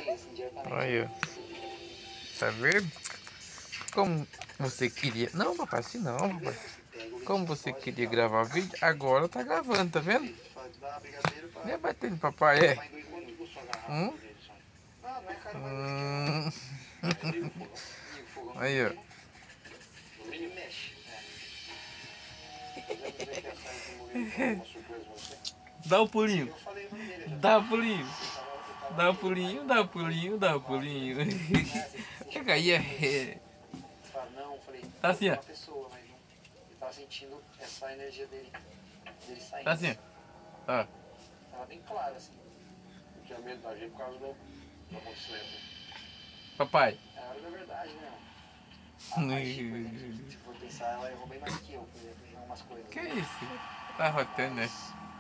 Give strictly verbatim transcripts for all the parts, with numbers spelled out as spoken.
Olha, tá vendo? Como você queria... Não, papai, assim não, papai. Como você queria gravar vídeo, agora tá gravando, tá vendo? Nem batendo papai, é? Hum? Hum. Aí, ó. Dá o pulinho. Dá o pulinho. Dá o pulinho, dá o pulinho, dá o pulinho. Chega aí, é. Tá assim, ó. Tava sentindo essa energia dele, dele saindo. Tá assim, ó. Tava bem claro, assim. Eu tinha medo da gente por causa do, do acontecimento. Papai. É a hora da verdade, né? A Marchi, por exemplo, se for pensar, ela errou bem mais que eu, por exemplo, em algumas coisas. Que isso? Tá rotando, né?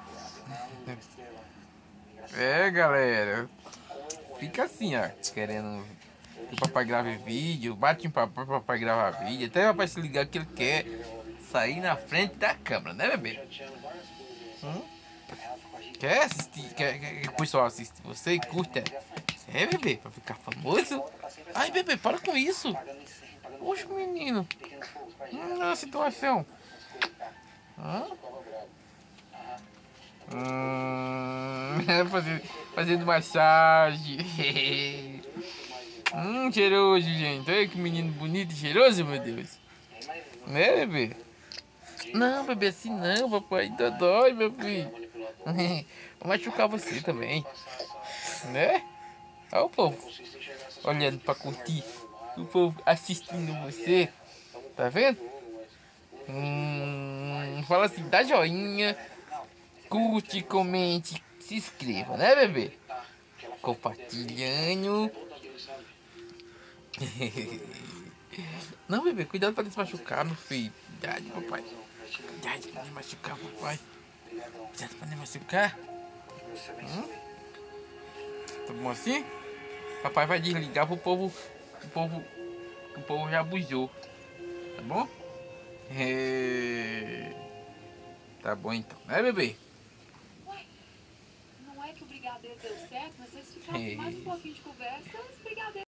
É, É, galera. Fica assim, ó. Querendo que o papai grave vídeo. Bate em papai, papai gravar vídeo. Até o papai se ligar que ele quer sair na frente da câmera, né, bebê? Hum? Quer assistir? Quer, quer que o pessoal assiste você e curta? É, bebê? Pra ficar famoso? Ai, bebê, para com isso. Oxe, menino. Hum, a situação. Hum? Hum, fazendo, fazendo massagem. Hum, cheiroso, gente. Olha que menino bonito e cheiroso, meu Deus. Né, bebê? Não, bebê, assim não, papai. Tá dói, meu filho. Vou machucar você também. Né? Olha o povo olhando pra curtir. O povo assistindo você. Tá vendo? Hum, fala assim, dá joinha. Curte, comente, se inscreva, né, bebê? Compartilhando. Não, bebê, cuidado pra não se machucar, meu filho. Cuidado, papai. Cuidado pra não machucar, papai. Cuidado pra não machucar. Hum? Tá bom assim? Papai vai desligar pro povo. O povo. O povo já abusou. Tá bom? É... Tá bom então, né, bebê? Ué, não é que o brigadeiro deu certo, mas se eles ficassem mais um pouquinho de conversa, os brigadeiros.